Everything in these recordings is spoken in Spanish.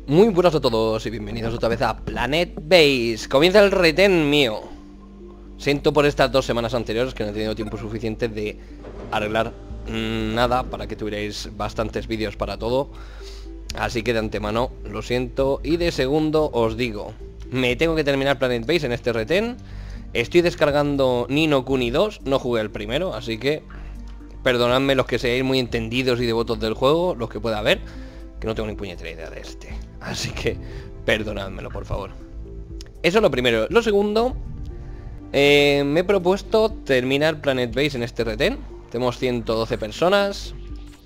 Muy buenas a todos y bienvenidos otra vez a Planet Base. Comienza el retén mío. Siento por estas 2 semanas anteriores que no he tenido tiempo suficiente de arreglar nada para que tuvierais bastantes vídeos para todo. Así que de antemano lo siento. Y de segundo os digo, me tengo que terminar Planet Base en este retén. Estoy descargando Ni no Kuni 2, no jugué el primero, así que perdonadme los que seáis muy entendidos y devotos del juego, los que pueda haber, que no tengo ni puñetera idea de este. Así que perdonádmelo, por favor. Eso es lo primero. Lo segundo, me he propuesto terminar Planet Base en este retén. Tenemos 112 personas.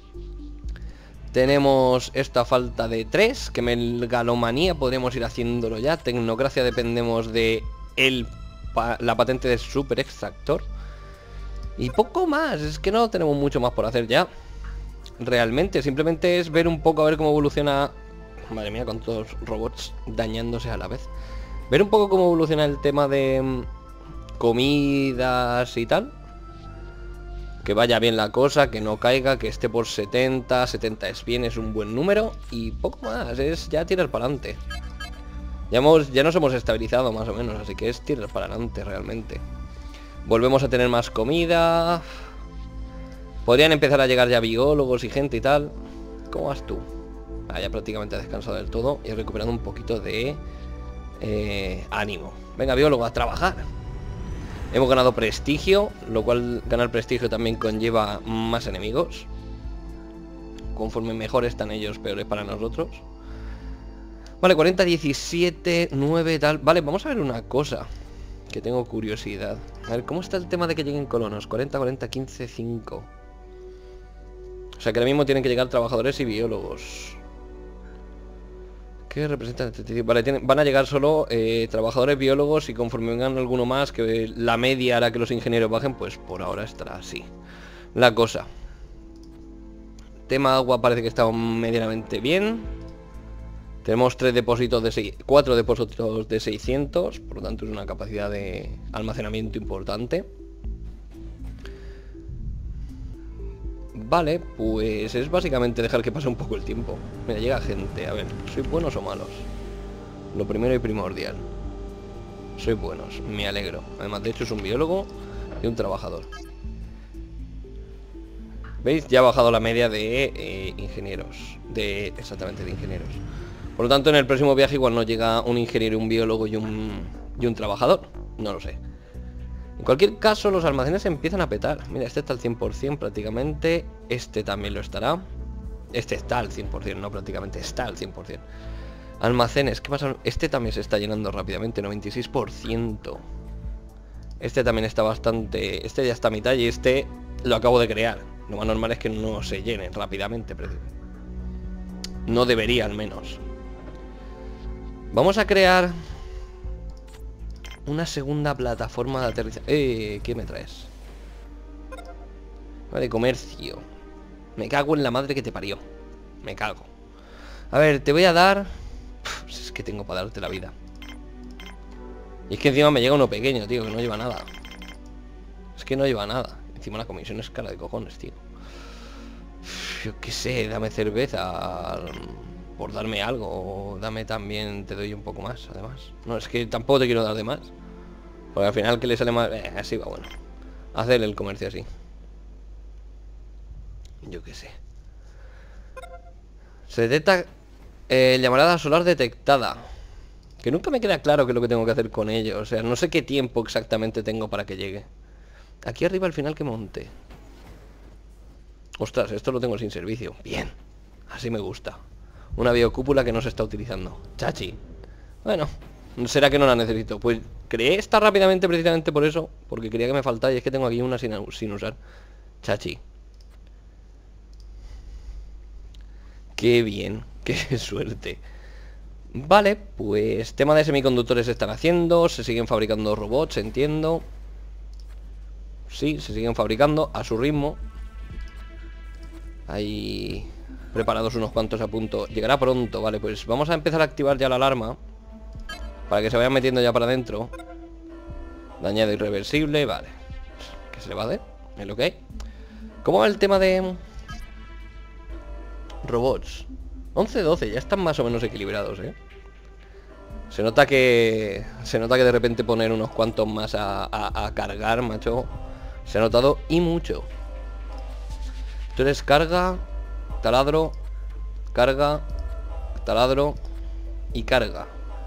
Tenemos esta falta de 3, que megalomanía podríamos ir haciéndolo ya. Tecnocracia dependemos de la patente de super extractor. Y poco más, es que no tenemos mucho más por hacer ya. Realmente, simplemente es ver un poco a ver cómo evoluciona. Madre mía, con todos los robots dañándose a la vez. Ver un poco cómo evoluciona el tema de comidas y tal. Que vaya bien la cosa, que no caiga, que esté por 70 es bien, es un buen número. Y poco más, es ya tirar para adelante. Ya nos hemos estabilizado más o menos, así que es tirar para adelante realmente. Volvemos a tener más comida. Podrían empezar a llegar ya biólogos y gente y tal. ¿Cómo vas tú? Ya prácticamente ha descansado del todo y he recuperado un poquito de ánimo. Venga, biólogo, a trabajar. Hemos ganado prestigio, lo cual ganar prestigio también conlleva más enemigos. Conforme mejor están ellos, peor es para nosotros. Vale, 40, 17, 9, tal. Vale, vamos a ver una cosa que tengo curiosidad. A ver, ¿cómo está el tema de que lleguen colonos? 40, 40, 15, 5. O sea que ahora mismo tienen que llegar trabajadores y biólogos. ¿Qué representan este tipo? Vale, van a llegar solo trabajadores, biólogos, y conforme vengan alguno más, que la media hará que los ingenieros bajen, pues por ahora estará así la cosa. Tema agua parece que está medianamente bien. Tenemos 4 depósitos de 600, por lo tanto es una capacidad de almacenamiento importante. Vale, pues es básicamente dejar que pase un poco el tiempo. Mira, llega gente, a ver, ¿soy buenos o malos? Lo primero y primordial. Soy buenos, me alegro. Además, de hecho, es un biólogo y un trabajador. ¿Veis? Ya ha bajado la media de ingenieros. Exactamente, de ingenieros. Por lo tanto, en el próximo viaje igual nos llega un ingeniero, un biólogo y un trabajador. No lo sé. En cualquier caso, los almacenes empiezan a petar. Mira, este está al 100% prácticamente. Este también lo estará. Este está al 100%, no prácticamente, está al 100%. Almacenes, ¿qué pasa? Este también se está llenando rápidamente, 96%. Este también está bastante. Este ya está a mitad y este lo acabo de crear. Lo más normal es que no se llene rápidamente. No debería, al menos. Vamos a crear una segunda plataforma de aterrizaje. ¿Qué me traes? Vale, comercio. Me cago en la madre que te parió. Me cago. A ver, te voy a dar... es que tengo para darte la vida. Y es que encima me llega uno pequeño, tío, que no lleva nada. Es que no lleva nada. Encima la comisión es cara de cojones, tío. Yo qué sé, dame cerveza por darme algo. O dame también, te doy un poco más, además. No, es que tampoco te quiero dar de más. Porque al final que le sale más... así va, bueno. Hacer el comercio así. Yo qué sé. Se detecta llamarada solar detectada. Que nunca me queda claro qué es lo que tengo que hacer con ello. O sea, no sé qué tiempo exactamente tengo para que llegue. Aquí arriba al final que monte. Ostras, esto lo tengo sin servicio. Bien, así me gusta. Una biocúpula que no se está utilizando. Chachi. Bueno, ¿será que no la necesito? Pues creé esta rápidamente precisamente por eso. Porque creía que me faltaba y es que tengo aquí una sin usar. Chachi. Qué bien, qué suerte. Vale, pues tema de semiconductores se están haciendo. Se siguen fabricando robots, entiendo. Sí, se siguen fabricando a su ritmo. Hay preparados unos cuantos a punto. Llegará pronto, vale, pues vamos a empezar a activar ya la alarma para que se vayan metiendo ya para adentro. Dañado irreversible, vale. ¿Qué se le va a hacer? Es lo que hay. ¿Cómo va el tema de robots? 11-12, ya están más o menos equilibrados, ¿eh? Se nota que de repente poner unos cuantos más a cargar, macho, se ha notado y mucho. Tú eres carga, taladro, carga, taladro y carga.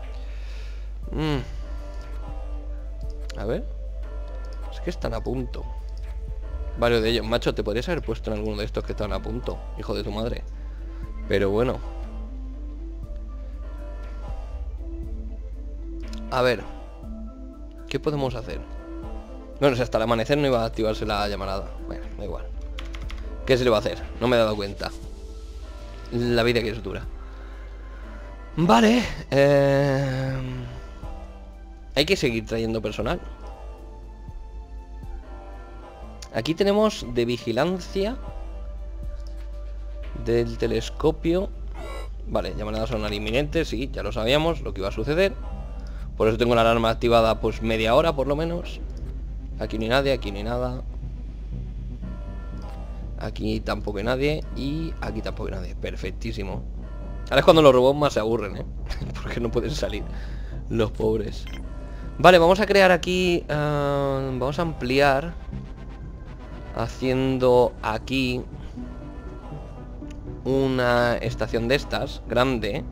A ver. Es que están a punto. Varios de ellos. Macho, te podrías haber puesto en alguno de estos que están a punto, hijo de tu madre. Pero bueno. A ver. ¿Qué podemos hacer? Bueno, si hasta el amanecer no iba a activarse la llamarada. Bueno, da igual. ¿Qué se le va a hacer? No me he dado cuenta. La vida que es dura. Vale. Hay que seguir trayendo personal. Aquí tenemos de vigilancia del telescopio. Vale, llamaradas sonar inminentes. Sí, ya lo sabíamos, lo que iba a suceder. Por eso tengo la alarma activada pues media hora por lo menos. Aquí ni nadie, aquí ni nada. Aquí tampoco hay nadie. Y aquí tampoco hay nadie. Perfectísimo. Ahora es cuando los robots más se aburren, ¿eh? Porque no pueden salir los pobres. Vale, vamos a crear aquí vamos a ampliar haciendo aquí una estación de estas grande,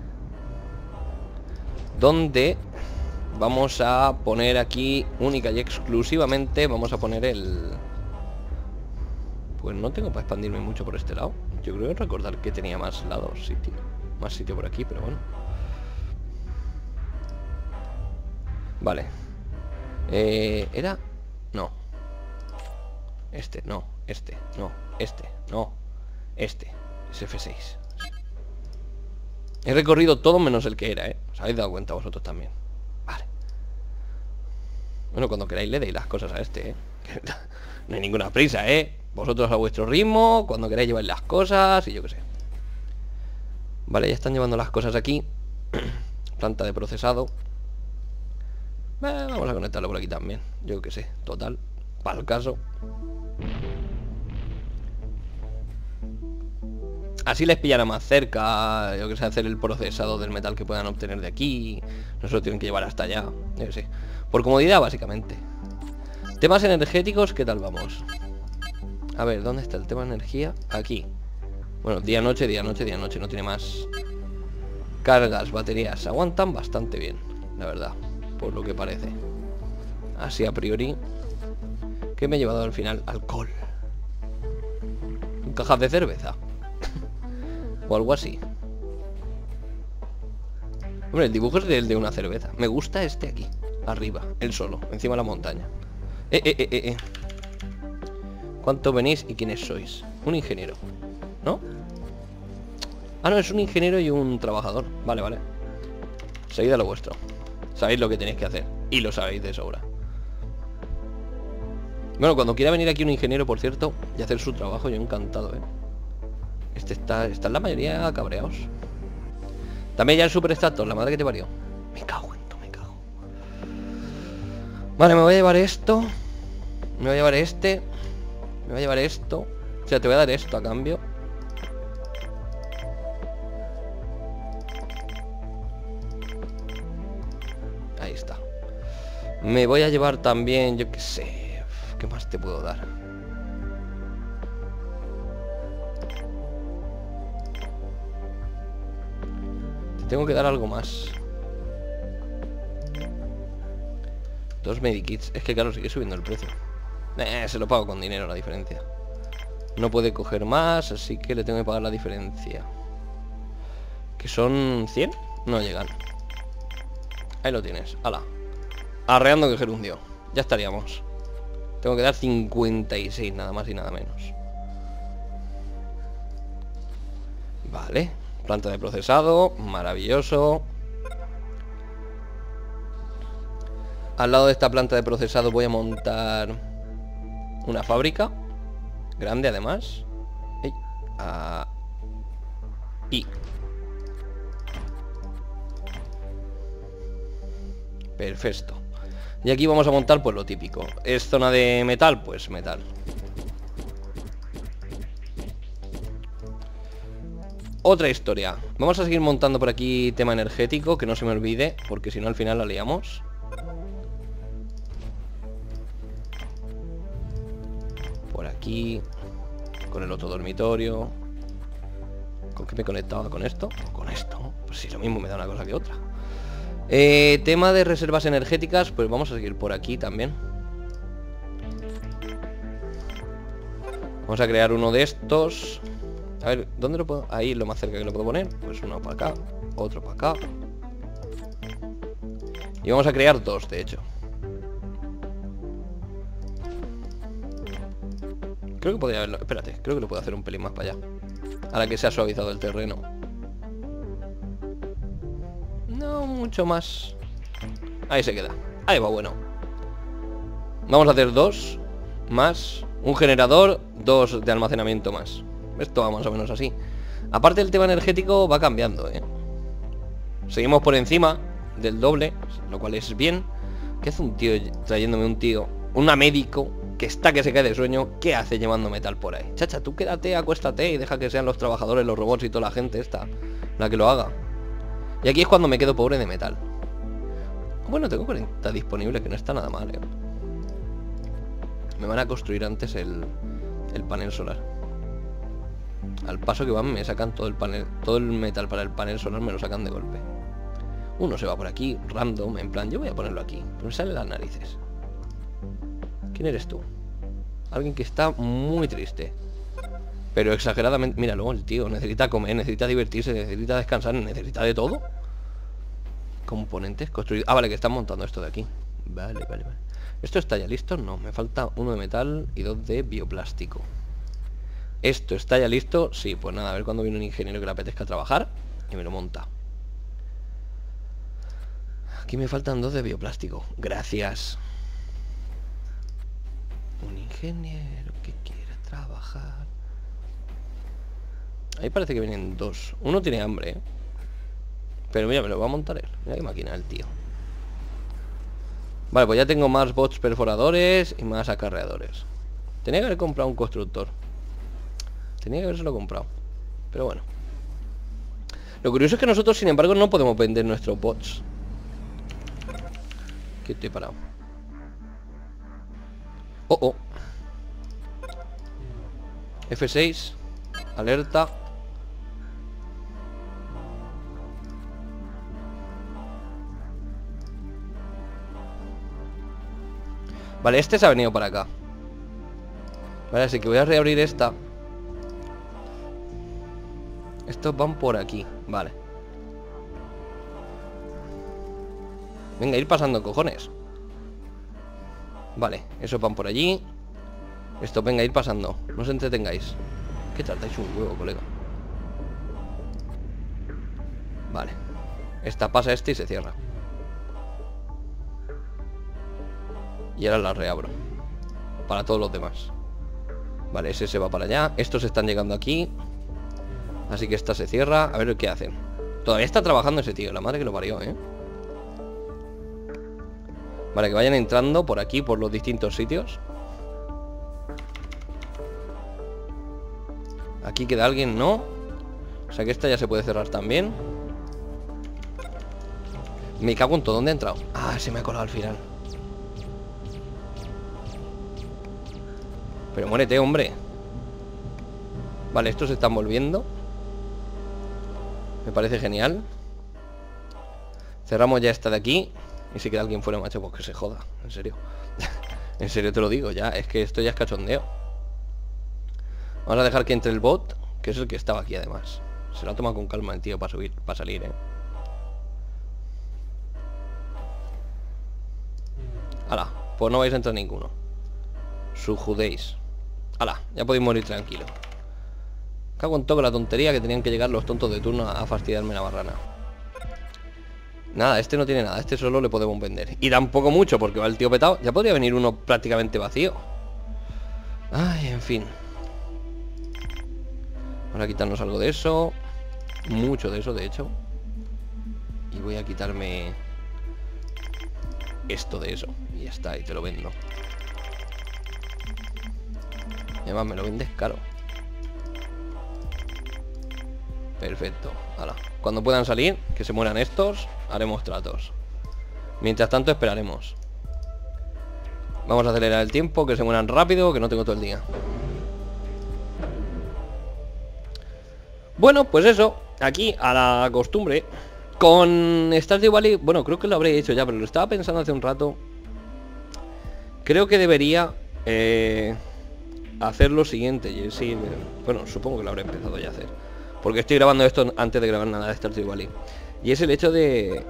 donde vamos a poner aquí única y exclusivamente, vamos a poner el... Pues no tengo para expandirme mucho por este lado. Yo creo recordar que tenía más lados, sitio. Más sitio por aquí, pero bueno. Vale. ¿Era? No. Este, no. Este, no. Este, no. Este. Es F6. He recorrido todo menos el que era, ¿eh? Os habéis dado cuenta vosotros también. Vale. Bueno, cuando queráis le deis las cosas a este, ¿eh? No hay ninguna prisa, ¿eh? Vosotros a vuestro ritmo, cuando queráis llevar las cosas y yo qué sé. Vale, ya están llevando las cosas aquí. Planta de procesado. Vamos a conectarlo por aquí también. Yo qué sé, total, para el caso. Así les pillará más cerca. Yo que sé, hacer el procesado del metal que puedan obtener de aquí. No se lo tienen que llevar hasta allá. Yo qué sé. Por comodidad, básicamente. Temas energéticos, ¿qué tal vamos? A ver, ¿dónde está el tema de energía? Aquí. Bueno, día, noche, día, noche, día, noche. No tiene más. Cargas, baterías. Aguantan bastante bien, la verdad, por lo que parece. Así a priori. ¿Qué me he llevado al final? Alcohol. Cajas de cerveza. O algo así. Hombre, el dibujo es el de una cerveza. Me gusta este aquí. Arriba, él solo, encima de la montaña. ¿Cuánto venís y quiénes sois? Un ingeniero, ¿no? Ah, no, es un ingeniero y un trabajador. Vale, vale. Seguid a lo vuestro. Sabéis lo que tenéis que hacer. Y lo sabéis de sobra. Bueno, cuando quiera venir aquí un ingeniero, por cierto, y hacer su trabajo, yo encantado, ¿eh? Este está en la mayoría cabreados. También ya el super estatus, la madre que te parió. Me cago en todo, me cago. Vale, me voy a llevar esto. Me voy a llevar este. Me voy a llevar esto. O sea, te voy a dar esto a cambio. Ahí está. Me voy a llevar también, yo qué sé. ¿Qué más te puedo dar? Te tengo que dar algo más. 2 medikits. Es que claro, sigue subiendo el precio. Se lo pago con dinero la diferencia. No puede coger más, así que le tengo que pagar la diferencia. Que son 100. No llegan. Ahí lo tienes. Hala. Arreando que gerundio. Ya estaríamos. Tengo que dar 56, nada más y nada menos. Vale. Planta de procesado. Maravilloso. Al lado de esta planta de procesado voy a montar una fábrica. Grande además. Y perfecto. Y aquí vamos a montar pues lo típico. ¿Es zona de metal? Pues metal. otra historia. Vamos a seguir montando por aquí tema energético, que no se me olvide, porque si no al final la liamos. Por aquí, con el otro dormitorio. ¿Con qué me conectaba? ¿Con esto? Con esto. Pues sí, lo mismo me da una cosa que otra. Tema de reservas energéticas, pues vamos a seguir por aquí también. Vamos a crear uno de estos. A ver, ¿dónde lo puedo? Ahí, lo más cerca que lo puedo poner. Pues uno para acá, otro para acá. Y vamos a crear dos, de hecho. Creo que podría haberlo... Espérate, creo que lo puedo hacer un pelín más para allá. Ahora que se ha suavizado el terreno. No mucho más. Ahí se queda. Ahí va, bueno. Vamos a hacer dos más un generador, dos de almacenamiento más. Esto va más o menos así. Aparte el tema energético va cambiando, ¿eh? Seguimos por encima del doble, lo cual es bien. ¿Qué hace un tío trayéndome un tío? Una médico que está que se cae de sueño. ¿Qué hace llevando metal por ahí? Chacha, tú quédate, acuéstate y deja que sean los trabajadores, los robots y toda la gente esta la que lo haga. Y aquí es cuando me quedo pobre de metal. Bueno, tengo 40 disponibles, que no está nada mal, ¿eh? Me van a construir antes el panel solar. Al paso que van me sacan todo el panel, todo el metal para el panel solar me lo sacan de golpe. Uno se va por aquí, random, en plan, yo voy a ponerlo aquí. Pero me salen las narices. ¿Quién eres tú? Alguien que está muy triste. Pero exageradamente... Míralo, el tío necesita comer, necesita divertirse, necesita descansar, necesita de todo. Componentes construidos. Ah, vale, que están montando esto de aquí. Vale. ¿Esto está ya listo? No, me falta uno de metal y dos de bioplástico. ¿Esto está ya listo? Sí, pues nada, a ver cuando viene un ingeniero que le apetezca trabajar y me lo monta. Aquí me faltan dos de bioplástico. Gracias. Un ingeniero que quiere trabajar. Ahí parece que vienen dos. Uno tiene hambre, ¿eh? Pero mira, me lo va a montar él. Mira qué máquina el tío. Vale, pues ya tengo más bots perforadores y más acarreadores. Tenía que haber comprado un constructor. Tenía que habérselo comprado. Pero bueno. Lo curioso es que nosotros, sin embargo, no podemos vender nuestros bots. Que estoy parado. Oh. F6. Alerta. Vale, este se ha venido para acá. Vale, así que voy a reabrir esta. Estos van por aquí, vale. Venga, ir pasando, cojones. Vale, esos van por allí. Esto, venga, ir pasando. No os entretengáis. ¿Qué tratáis un huevo, colega? Vale. Esta pasa este y se cierra. Y ahora la reabro. Para todos los demás. Vale, ese se va para allá. Estos están llegando aquí. Así que esta se cierra. A ver qué hacen. Todavía está trabajando ese tío. La madre que lo parió, ¿eh? Vale, que vayan entrando por aquí, por los distintos sitios. Aquí queda alguien, ¿no? O sea que esta ya se puede cerrar también. Me cago en todo. ¿Dónde ha entrado? Ah, se me ha colado al final. Pero muérete, hombre. Vale, estos se están volviendo. Me parece genial. Cerramos ya esta de aquí. Y si queda alguien fuera, macho, pues que se joda. En serio. En serio te lo digo, ya. Es que esto ya es cachondeo. Vamos a dejar que entre el bot, que es el que estaba aquí además. Se lo ha tomado con calma el tío para subir, para salir, ¿eh? Hala, pues no vais a entrar ninguno. Sujudéis. Hala, ya podéis morir tranquilo. Cago en todo la tontería que tenían que llegar los tontos de turno a fastidiarme la barrana. Nada, este no tiene nada. Este solo le podemos vender. Y tampoco mucho, porque va el tío petado. Ya podría venir uno prácticamente vacío. Ay, en fin. Vamos a quitarnos algo de eso. Mucho de eso, de hecho. Y voy a quitarme esto de eso. Y ya está, y te lo vendo. Y además me lo vendes caro. Perfecto. Ahora, cuando puedan salir, que se mueran estos, haremos tratos. Mientras tanto esperaremos. Vamos a acelerar el tiempo, que se mueran rápido, que no tengo todo el día. Bueno, pues eso, aquí a la costumbre. Con Stardew Valley, bueno, creo que lo habré hecho ya, pero lo estaba pensando hace un rato. Creo que debería hacer lo siguiente, y sí, bueno, supongo que lo habré empezado ya a hacer, porque estoy grabando esto antes de grabar nada de Stardew Valley. Y es el hecho de...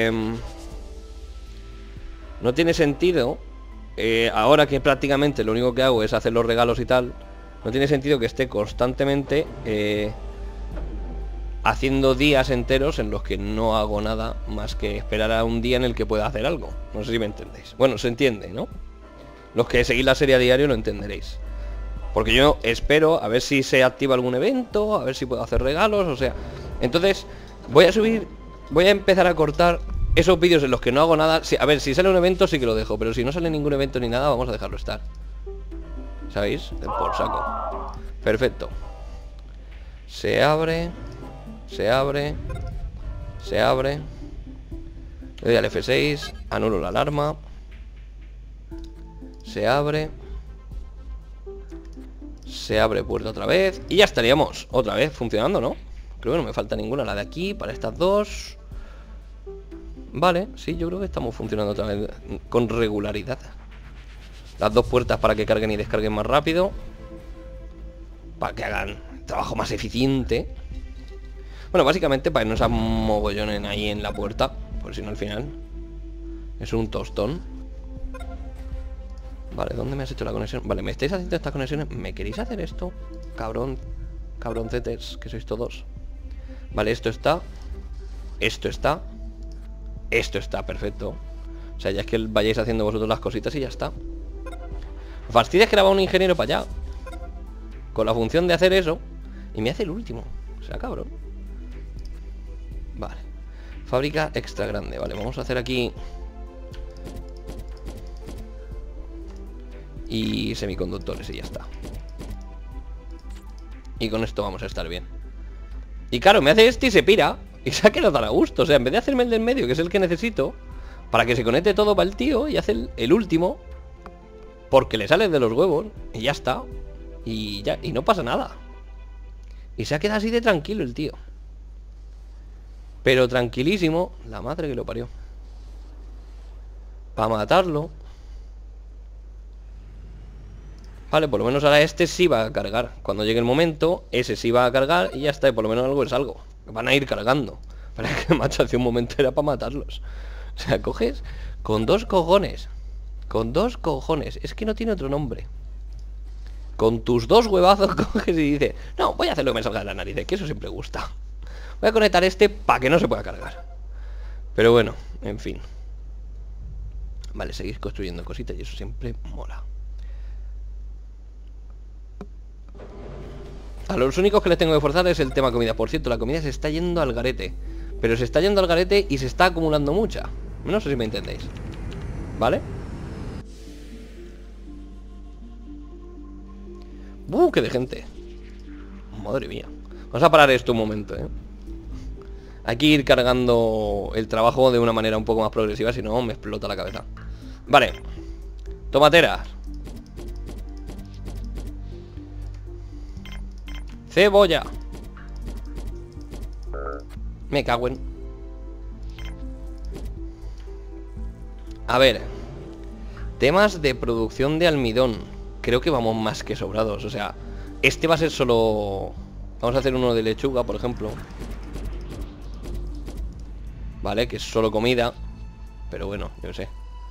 no tiene sentido, ahora que prácticamente lo único que hago es hacer los regalos y tal, no tiene sentido que esté constantemente haciendo días enteros en los que no hago nada más que esperar a un día en el que pueda hacer algo. No sé si me entendéis. Bueno, se entiende, ¿no? Los que seguís la serie a diario lo entenderéis. Porque yo espero a ver si se activa algún evento, a ver si puedo hacer regalos, o sea. Entonces, voy a empezar a cortar esos vídeos en los que no hago nada. A ver, si sale un evento sí que lo dejo, pero si no sale ningún evento ni nada, vamos a dejarlo estar. ¿Sabéis? Por saco. Perfecto. Se abre. Se abre. Se abre. Le doy al F6. Anulo la alarma. Se abre. Se abre puerta otra vez. Y ya estaríamos otra vez funcionando, ¿no? Creo que no me falta ninguna. La de aquí, para estas dos. Vale, sí, yo creo que estamos funcionando otra vez con regularidad. Las dos puertas para que carguen y descarguen más rápido. Para que hagan trabajo más eficiente. Bueno, básicamente para que no se amogollonen ahí en la puerta, por si no al final es un tostón. Vale, ¿dónde me has hecho la conexión? Vale, me estáis haciendo estas conexiones. ¿Me queréis hacer esto? Cabrón. Cabroncetes, que sois todos. Vale, esto está. Esto está. Esto está, perfecto. O sea, ya es que vayáis haciendo vosotros las cositas y ya está. Fastidia es que grabar un ingeniero para allá con la función de hacer eso y me hace el último. O sea, cabrón. Vale. Fábrica extra grande. Vale, vamos a hacer aquí. Y semiconductores y ya está. Y con esto vamos a estar bien. Y claro, me hace este y se pira. Y se ha quedado tan a gusto. O sea, en vez de hacerme el del medio, que es el que necesito, para que se conecte todo para el tío, y hace el último, porque le sale de los huevos. Y ya está. Y ya, y no pasa nada. Y se ha quedado así de tranquilo el tío. Pero tranquilísimo. La madre que lo parió. Para matarlo. Vale, por lo menos ahora este sí va a cargar. Cuando llegue el momento, ese sí va a cargar y ya está, y por lo menos algo es algo. Van a ir cargando. Para que macho hace un momento era para matarlos. O sea, coges con dos cojones. Con dos cojones. Es que no tiene otro nombre. Con tus dos huevazos coges y dices, no, voy a hacer lo que me salga de la nariz, que eso siempre gusta. Voy a conectar este para que no se pueda cargar. Pero bueno, en fin. Vale, seguís construyendo cositas y eso siempre mola. A los únicos que les tengo que forzar es el tema comida. Por cierto, la comida se está yendo al garete. Pero se está yendo al garete y se está acumulando mucha. No sé si me entendéis. ¿Vale? ¡Qué de gente! Madre mía. Vamos a parar esto un momento, ¿eh? Hay que ir cargando el trabajo de una manera un poco más progresiva, si no me explota la cabeza. Vale. Tomateras. Cebolla. Me cago en... A ver. Temas de producción de almidón. Creo que vamos más que sobrados. O sea, este va a ser solo... Vamos a hacer uno de lechuga, por ejemplo. Vale, que es solo comida. Pero bueno, yo sé.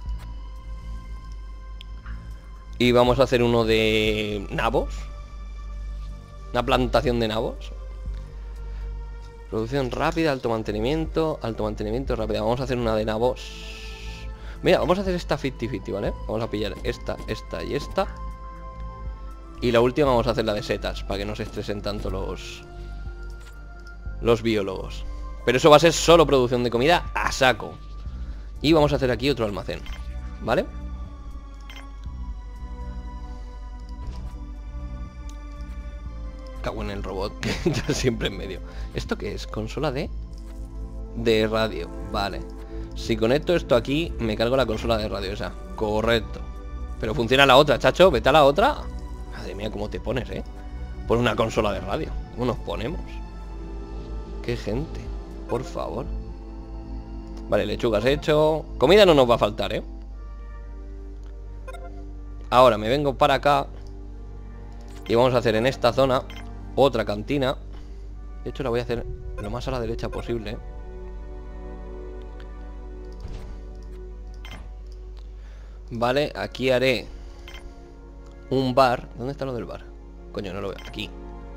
Y vamos a hacer uno de nabos. Una plantación de nabos. Producción rápida, alto mantenimiento rápida. Vamos a hacer una de nabos. Mira, vamos a hacer esta 50-50, ¿vale? Vamos a pillar esta, esta y esta. Y la última vamos a hacer la de setas, para que no se estresen tanto los biólogos. Pero eso va a ser solo producción de comida a saco. Y vamos a hacer aquí otro almacén, ¿vale? cago en el robot, que está siempre en medio. ¿Esto qué es? Consola de radio. Vale. Si conecto esto aquí, me cargo la consola de radio esa. Correcto. Pero funciona la otra, chacho. Vete a la otra. Madre mía, cómo te pones, por una consola de radio. ¿Cómo nos ponemos? Qué gente. Por favor. Vale, lechugas hecho. Comida no nos va a faltar, Ahora me vengo para acá. Y vamos a hacer en esta zona otra cantina. De hecho la voy a hacer lo más a la derecha posible. Vale, aquí haré un bar. ¿Dónde está lo del bar? Coño, no lo veo. Aquí.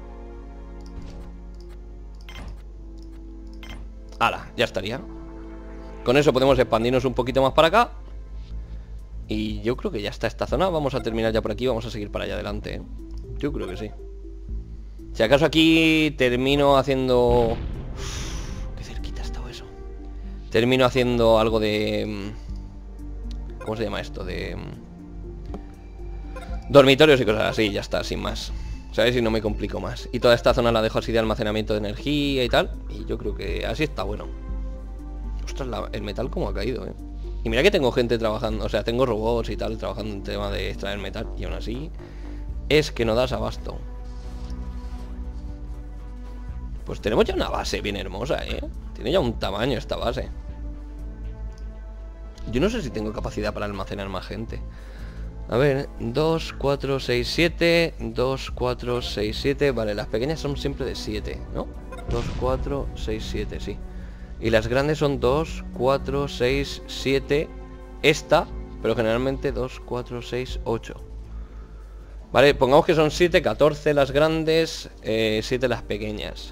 ¡Hala! Ya estaría. Con eso podemos expandirnos un poquito más para acá. Y yo creo que ya está esta zona. Vamos a terminar ya por aquí. Vamos a seguir para allá adelante, Yo creo que sí. Si acaso aquí termino haciendo... Uf, qué cerquita ha estado eso. Termino haciendo algo de... ¿Cómo se llama esto? De... dormitorios y cosas así. Ya está, sin más. ¿Sabes? Y no me complico más. Y toda esta zona la dejo así de almacenamiento de energía y tal. Y yo creo que así está bueno. Ostras, el metal como ha caído, Y mira que tengo gente trabajando. O sea, tengo robots y tal trabajando en tema de extraer metal. Y aún así... es que no das abasto. Pues tenemos ya una base bien hermosa, Tiene ya un tamaño esta base. Yo no sé si tengo capacidad para almacenar más gente. A ver, 2, 4, 6, 7. 2, 4, 6, 7. Vale, las pequeñas son siempre de 7, ¿no? 2, 4, 6, 7, sí. Y las grandes son 2, 4, 6, 7. Esta, pero generalmente 2, 4, 6, 8. Vale, pongamos que son 7, 14 las grandes, 7 las pequeñas.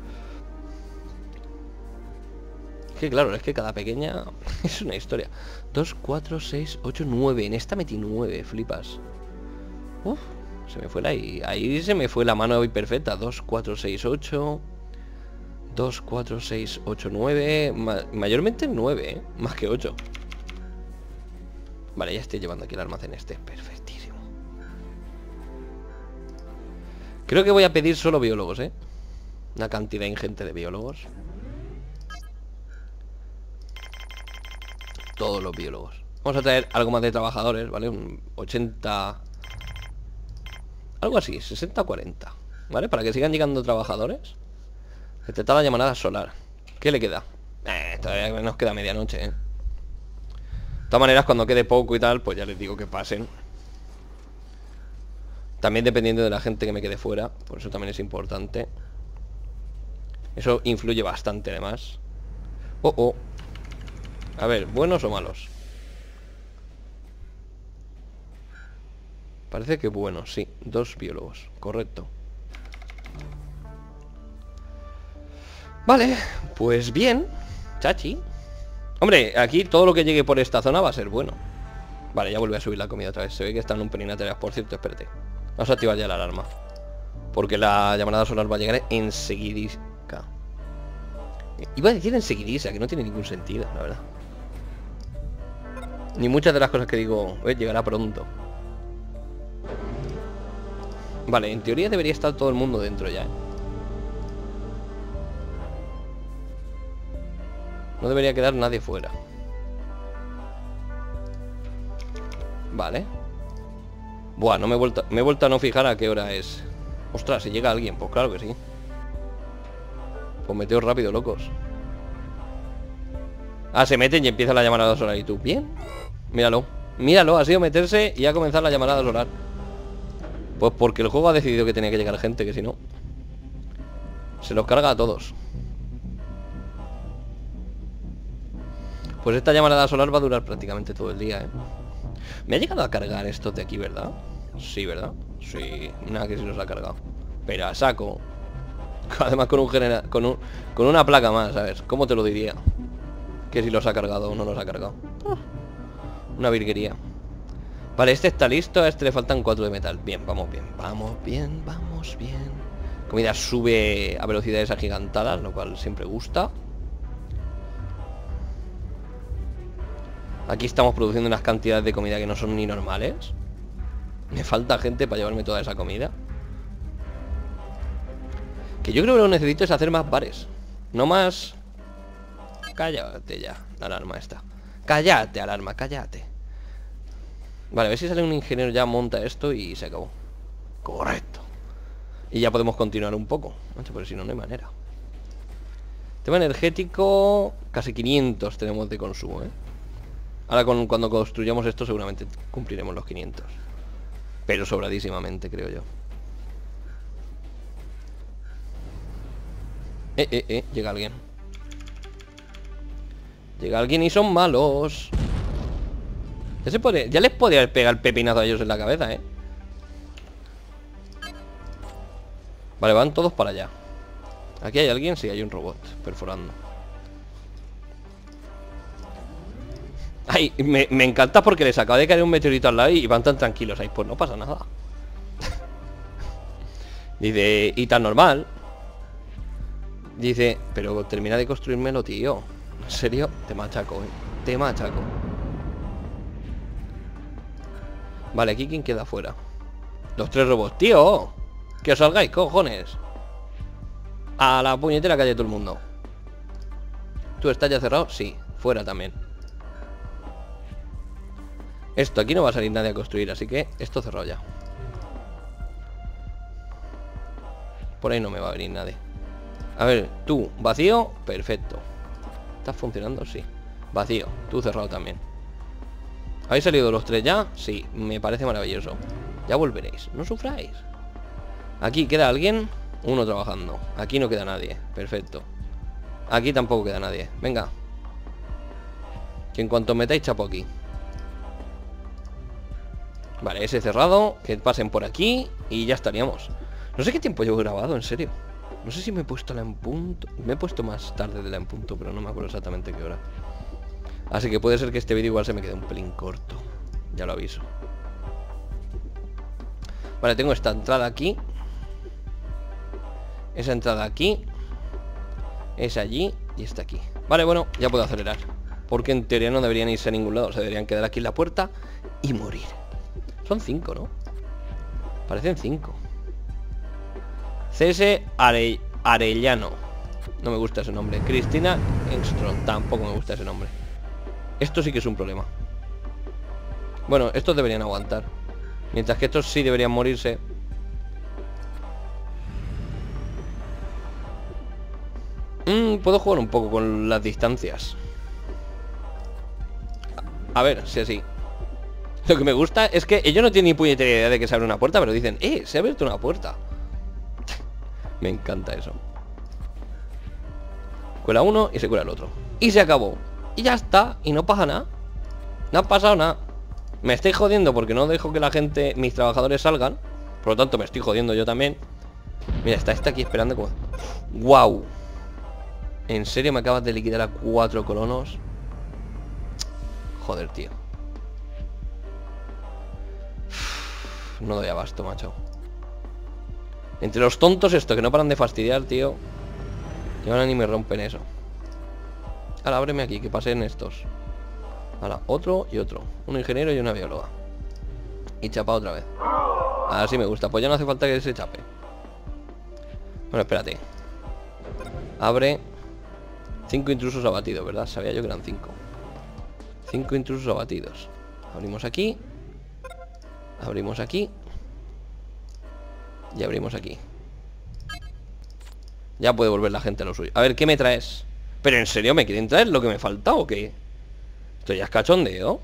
Es que claro, es que cada pequeña es una historia. 2, 4, 6, 8, 9. En esta metí 9, flipas. Uf, se me fue ahí se me fue la mano hoy perfecta. 2, 4, 6, 8. 2, 4, 6, 8, 9. Mayormente 9, más que 8. Vale, ya estoy llevando aquí el almacén este. Perfectísimo. Creo que voy a pedir solo biólogos, Una cantidad ingente de biólogos. Todos los biólogos. Vamos a traer algo más de trabajadores, ¿vale? Un 80... algo así, 60-40, ¿vale? Para que sigan llegando trabajadores. Detectar la llamada solar. ¿Qué le queda? Todavía nos queda medianoche, De todas maneras, cuando quede poco y tal, pues ya les digo que pasen. También dependiendo de la gente que me quede fuera. Por eso también es importante. Eso influye bastante además. A ver, ¿buenos o malos? Parece que buenos, sí. 2 biólogos, correcto. Vale, pues bien. Chachi. Hombre, aquí todo lo que llegue por esta zona va a ser bueno. Vale, ya vuelve a subir la comida otra vez. Se ve que están un pelín atareados. Por cierto, espérate. Vamos a activar ya la alarma. Porque la llamada solar va a llegar enseguidisca. Iba a decir enseguidisa, que no tiene ningún sentido, la verdad. Ni muchas de las cosas que digo, llegará pronto. Vale, en teoría debería estar todo el mundo dentro ya, No debería quedar nadie fuera. Vale. Buah, no me he vuelto a no fijar a qué hora es. Ostras, si llega alguien, pues claro que sí. Pues meteos rápido, locos. Ah, se meten y empieza la llamarada solar. ¿Y tú? Bien. Míralo. Míralo, ha sido meterse y ha comenzado la llamarada solar. Pues porque el juego ha decidido que tenía que llegar gente, que si no se los carga a todos. Pues esta llamarada solar va a durar prácticamente todo el día, Me ha llegado a cargar estos de aquí, ¿verdad? Sí, ¿verdad? Sí, nada, que sí los ha cargado. Pero a saco. Además con un con una placa más, a ver, ¿cómo te lo diría? Que si los ha cargado o no los ha cargado. Una virguería. Vale, este está listo, a este le faltan 4 de metal. Bien, vamos bien, vamos bien, vamos bien. Comida sube a velocidades agigantadas, lo cual siempre gusta. Aquí estamos produciendo unas cantidades de comida que no son ni normales. Me falta gente para llevarme toda esa comida. Que yo creo que lo que necesito es hacer más bares. No más... Cállate ya, la alarma esta. Cállate, alarma, cállate. Vale, a ver si sale un ingeniero, ya monta esto y se acabó. Correcto. Y ya podemos continuar un poco. Macho, pero si no, no hay manera. Tema energético, casi 500 tenemos de consumo, ¿eh? Ahora cuando construyamos esto seguramente cumpliremos los 500. Pero sobradísimamente, creo yo. Llega alguien. Llega alguien y son malos. Ya les podría pegar el pepinazo a ellos en la cabeza, ¿eh? Vale, van todos para allá. ¿Aquí hay alguien? Sí, hay un robot perforando. Ay, me encanta porque les acaba de caer un meteorito al lado y van tan tranquilos. Ay, pues no pasa nada. Dice, y tan normal. Dice, pero termina de construírmelo, tío. En serio, te machaco, te machaco. Vale, aquí quién queda fuera. Los 3 robots, tío. Que os salgáis, cojones. A la puñetera calle todo el mundo. ¿Tú estás ya cerrado? Sí, fuera también. Esto, aquí no va a salir nadie a construir, así que esto cerrado ya. Por ahí no me va a venir nadie. A ver, tú, vacío, perfecto. ¿Estás funcionando? Sí. Vacío, tú cerrado también. ¿Habéis salido los 3 ya? Sí, me parece maravilloso. Ya volveréis, no sufráis. Aquí queda alguien, uno trabajando. Aquí no queda nadie, perfecto. Aquí tampoco queda nadie, venga. Que en cuanto metáis chapo aquí. Vale, ese cerrado. Que pasen por aquí y ya estaríamos. No sé qué tiempo llevo grabado, en serio. No sé si me he puesto la en punto. Me he puesto más tarde de la en punto, pero no me acuerdo exactamente qué hora. Así que puede ser que este vídeo igual se me quede un pelín corto. Ya lo aviso. Vale, tengo esta entrada aquí. Esa entrada aquí. Es allí y esta aquí. Vale, bueno, ya puedo acelerar. Porque en teoría no deberían irse a ningún lado. Se deberían quedar aquí en la puerta y morir. Son 5, ¿no? Parecen 5. CS Arellano. No me gusta ese nombre. Cristina Engstrom. Tampoco me gusta ese nombre. Esto sí que es un problema. Bueno, estos deberían aguantar. Mientras que estos sí deberían morirse. Puedo jugar un poco con las distancias. A ver, si así. Lo que me gusta es que ellos no tienen ni puñetera idea de que se abre una puerta, pero dicen, se ha abierto una puerta. Me encanta eso. Cuela uno y se cuela el otro. Y se acabó. Y ya está. Y no pasa nada. No ha pasado nada. Me estoy jodiendo porque no dejo que la gente, mis trabajadores salgan. Por lo tanto me estoy jodiendo yo también. Mira, está aquí esperando como... ¡Wow! ¿En serio me acabas de liquidar a 4 colonos? Joder, tío. No doy abasto, macho. Entre los tontos estos que no paran de fastidiar, tío. Y ahora ni me rompen eso. Ahora ábreme aquí, que pasen estos. Ahora, otro y otro. Un ingeniero y una bióloga. Y chapa otra vez. Así me gusta, pues ya no hace falta que se chape. Bueno, espérate. Abre. 5 intrusos abatidos, ¿verdad? Sabía yo que eran 5. 5 intrusos abatidos. Abrimos aquí. Abrimos aquí. Y abrimos aquí. Ya puede volver la gente a lo suyo. A ver, ¿qué me traes? ¿Pero en serio me quieren traer lo que me falta o qué? Esto ya es cachondeo.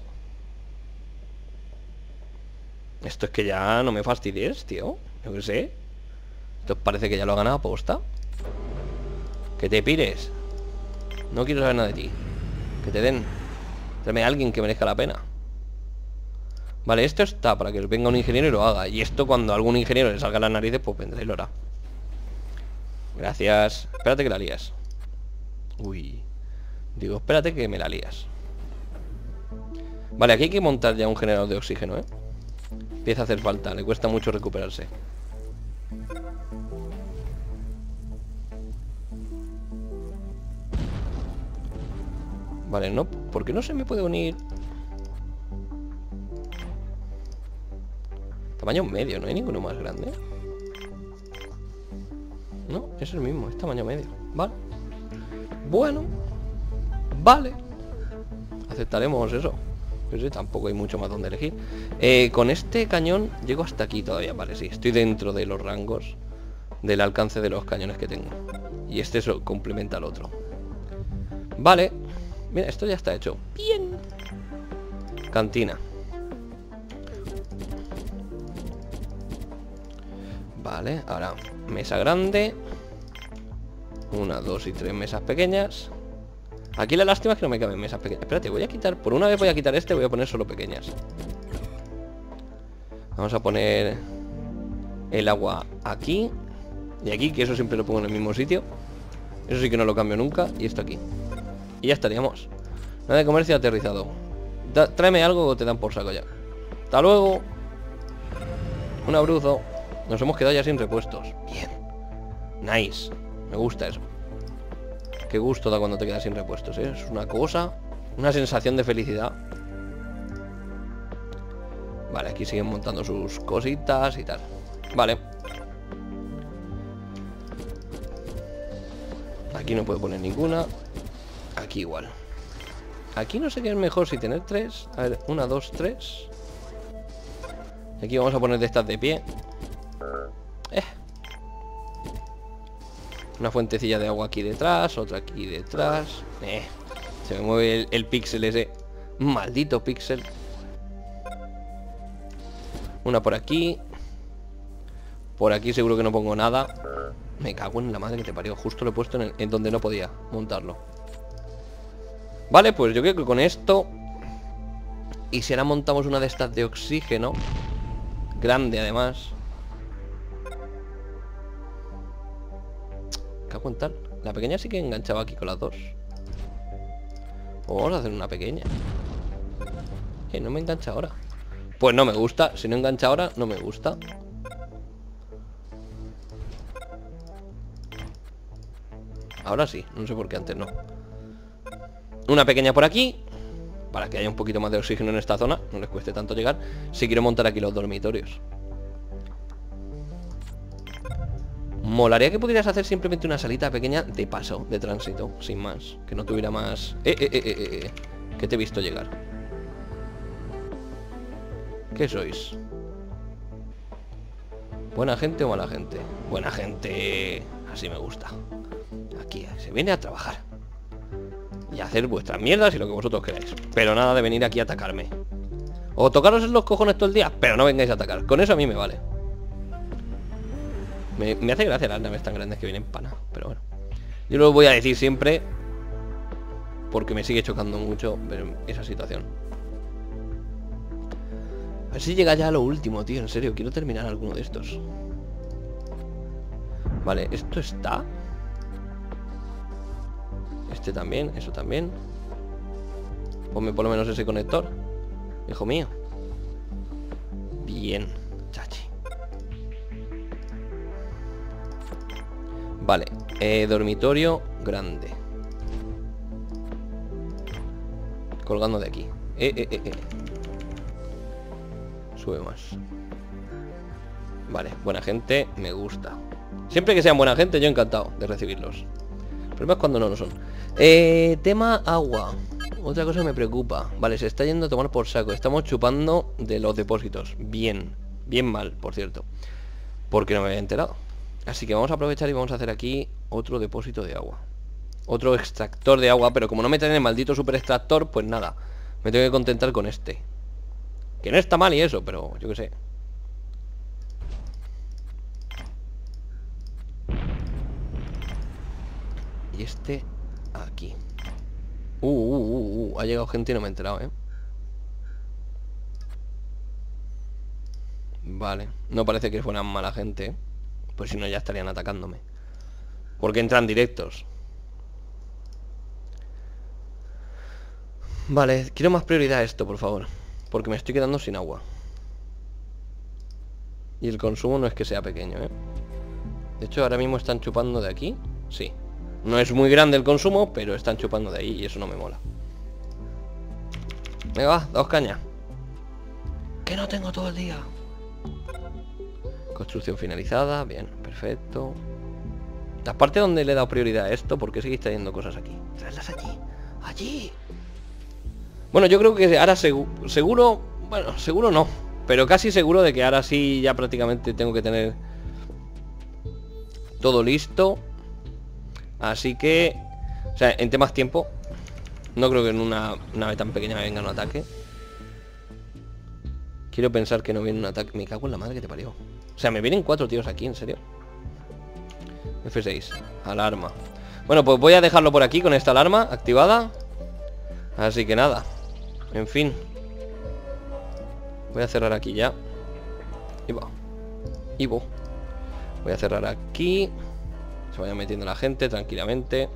Esto es que ya no me fastidies, tío. Yo qué sé. Esto parece que ya lo ha ganado a posta. Que te pires. No quiero saber nada de ti. Que te den. Tráeme a alguien que merezca la pena. Vale, esto está para que venga un ingeniero y lo haga. Y esto cuando a algún ingeniero le salga las narices, pues vendrá y lo hará. Gracias. Espérate que la lías. Uy. Digo, espérate que me la lías. Vale, aquí hay que montar ya un generador de oxígeno, ¿eh? Empieza a hacer falta, le cuesta mucho recuperarse. Vale, no, ¿por qué no se me puede unir? Tamaño medio, no hay ninguno más grande. No, es el mismo, es tamaño medio. Vale. Bueno. Vale. Aceptaremos eso. Pues sí, tampoco hay mucho más donde elegir. Con este cañón llego hasta aquí todavía. Vale, sí, estoy dentro de los rangos del alcance de los cañones que tengo. Y este eso complementa al otro. Vale. Mira, esto ya está hecho. Bien. Cantina. Vale, ahora mesa grande. 1, 2 y 3 mesas pequeñas. Aquí la lástima es que no me caben mesas pequeñas. Espérate, voy a quitar, por una vez voy a quitar este. Voy a poner solo pequeñas. Vamos a poner el agua aquí y aquí, que eso siempre lo pongo en el mismo sitio. Eso sí que no lo cambio nunca. Y esto aquí. Y ya estaríamos. Nada de comercio aterrizado. Tráeme algo o te dan por saco ya. Hasta luego. Un abrazo. Nos hemos quedado ya sin repuestos. Bien. Nice. Me gusta eso. Qué gusto da cuando te quedas sin repuestos, ¿eh? Es una cosa, una sensación de felicidad. Vale, aquí siguen montando sus cositas y tal. Vale. Aquí no puedo poner ninguna. Aquí igual. Aquí no sé qué es mejor, si tener 3. A ver, 1, 2, 3. Aquí vamos a poner de estas de pie. Una fuentecilla de agua aquí detrás, otra aquí detrás. Se me mueve el píxel ese. Maldito píxel. Una por aquí. Por aquí seguro que no pongo nada. Me cago en la madre que te parió. Justo lo he puesto en donde no podía montarlo. Vale, pues yo creo que con esto. Y si ahora montamos una de estas de oxígeno. Grande además. Cago en tal. La pequeña sí que enganchaba aquí con las dos. Pues vamos a hacer una pequeña. No me engancha ahora. Pues no me gusta. Si no engancha ahora, no me gusta. Ahora sí. No sé por qué antes no. Una pequeña por aquí. Para que haya un poquito más de oxígeno en esta zona. No les cueste tanto llegar. Si quiero montar aquí los dormitorios. Molaría que pudieras hacer simplemente una salita pequeña de paso, de tránsito, sin más. Que no tuviera más... Que te he visto llegar. ¿Qué sois? ¿Buena gente o mala gente? Buena gente. Así me gusta. Aquí se viene a trabajar. Y a hacer vuestras mierdas y lo que vosotros queráis. Pero nada de venir aquí a atacarme. O tocaros en los cojones todo el día, pero no vengáis a atacar. Con eso a mí me vale. Me hace gracia las naves tan grandes que vienen pana. Pero bueno, yo lo voy a decir siempre, porque me sigue chocando mucho ver esa situación. A ver si llega ya a lo último, tío. En serio, quiero terminar alguno de estos. Vale, esto está. Este también, eso también. Ponme por lo menos ese conector, hijo mío. Bien, chachi. Vale, dormitorio grande. Colgando de aquí. Sube más. Vale, buena gente, me gusta. Siempre que sean buena gente, yo encantado de recibirlos. El problema es cuando no lo son. Tema agua. Otra cosa que me preocupa. Vale, se está yendo a tomar por saco. Estamos chupando de los depósitos. Bien, bien mal, por cierto. Porque no me había enterado. Así que vamos a aprovechar y vamos a hacer aquí otro depósito de agua. Otro extractor de agua. Pero como no me traen el maldito super extractor, pues nada, me tengo que contentar con este. Que no está mal y eso, pero yo qué sé. Y este aquí. Ha llegado gente y no me he enterado, Vale, no parece que fueran mala gente, pues si no ya estarían atacándome. Porque entran directos. Vale, quiero más prioridad a esto, por favor. Porque me estoy quedando sin agua. Y el consumo no es que sea pequeño, De hecho, ahora mismo están chupando de aquí. Sí. No es muy grande el consumo, pero están chupando de ahí y eso no me mola. Venga, va, 2 cañas. Que no tengo todo el día. Construcción finalizada, bien, perfecto. La parte donde le he dado prioridad a esto, ¿por qué seguís trayendo cosas aquí? Traedlas allí. ¡Allí! Bueno, yo creo que ahora seguro... Bueno, seguro no. Pero casi seguro de que ahora sí ya prácticamente tengo que tener todo listo. Así que... O sea, en temas tiempo, no creo que en una nave tan pequeña me venga un ataque. Quiero pensar que no viene un ataque. Me cago en la madre que te parió. O sea, me vienen 4 tíos aquí, ¿en serio? F6, alarma. Bueno, pues voy a dejarlo por aquí con esta alarma activada. Así que nada. En fin. Voy a cerrar aquí ya. Y voy a cerrar aquí. Se vaya metiendo la gente tranquilamente.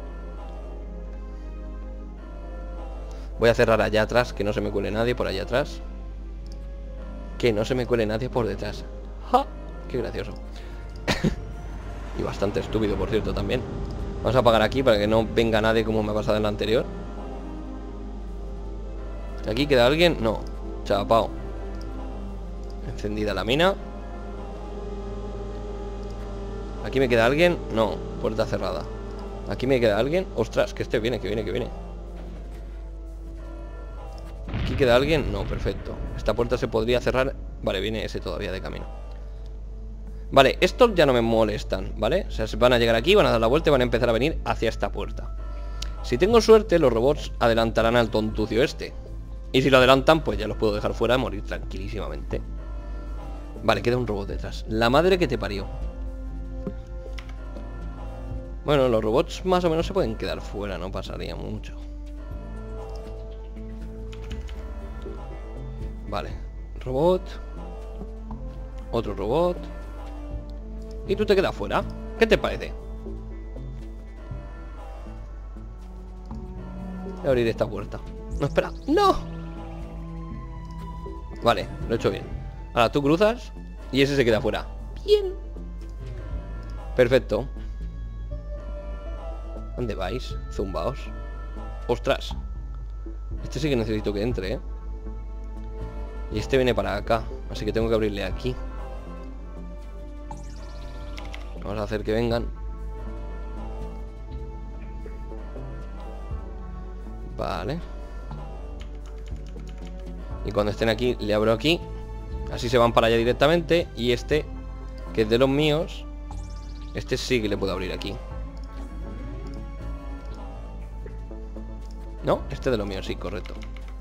Voy a cerrar allá atrás, que no se me cuele nadie por allá atrás. Que no se me cuele nadie por detrás. ¡Ja! ¡Qué gracioso! Y bastante estúpido, por cierto, también. Vamos a apagar aquí para que no venga nadie como me ha pasado en la anterior. ¿Aquí queda alguien? No. Chapao. Encendida la mina. ¿Aquí me queda alguien? No. Puerta cerrada. ¿Aquí me queda alguien? Ostras, que este viene, que viene. ¿Aquí queda alguien? No, perfecto. Esta puerta se podría cerrar. Vale, viene ese todavía de camino. Vale, estos ya no me molestan, ¿vale? O sea, van a llegar aquí, van a dar la vuelta y van a empezar a venir hacia esta puerta. Si tengo suerte, los robots adelantarán al tontucio este. Y si lo adelantan, pues ya los puedo dejar fuera y morir tranquilísimamente. Vale, queda un robot detrás. La madre que te parió. Bueno, los robots más o menos se pueden quedar fuera, no pasaría mucho. Vale, robot. Otro robot. Y tú te quedas fuera. ¿Qué te parece? Voy a abrir esta puerta. No, espera. ¡No! Vale, lo he hecho bien. Ahora tú cruzas y ese se queda fuera. Bien. Perfecto. ¿Dónde vais? Zumbaos. ¡Ostras! Este sí que necesito que entre, ¿eh? Y este viene para acá. Así que tengo que abrirle aquí. Vamos a hacer que vengan. Vale. Y cuando estén aquí, le abro aquí. Así se van para allá directamente. Y este, que es de los míos, este sí que le puedo abrir aquí. No, este de los míos, sí, correcto.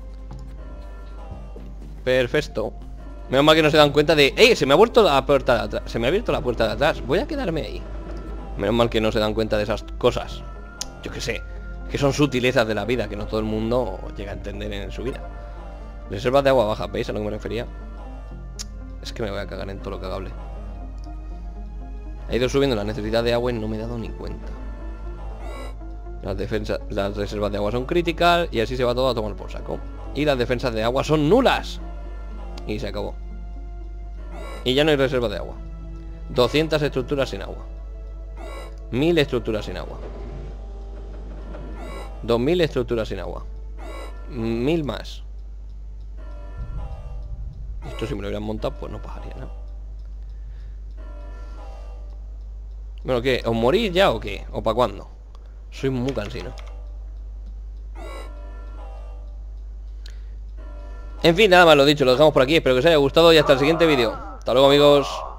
Perfecto. Menos mal que no se dan cuenta de... ¡Ey! Se me ha vuelto la puerta de atrás. Se me ha abierto la puerta de atrás. Voy a quedarme ahí. Menos mal que no se dan cuenta de esas cosas. Yo qué sé. Que son sutilezas de la vida que no todo el mundo llega a entender en su vida. Reservas de agua baja, ¿veis a lo que me refería? Es que me voy a cagar en todo lo cagable. He ido subiendo la necesidad de agua y no me he dado ni cuenta. Las reservas de agua son críticas y así se va todo a tomar por saco. Y las defensas de agua son nulas. Y se acabó. Y ya no hay reserva de agua. 200 estructuras sin agua. 1000 estructuras sin agua. 2000 estructuras sin agua. 1000 más. Esto si me lo hubieran montado, pues no pasaría nada. Bueno, ¿qué? ¿Os morís ya o qué? ¿O para cuándo? Soy muy cansino. En fin, nada más lo dicho, lo dejamos por aquí. Espero que os haya gustado y hasta el siguiente vídeo. Hasta luego, amigos.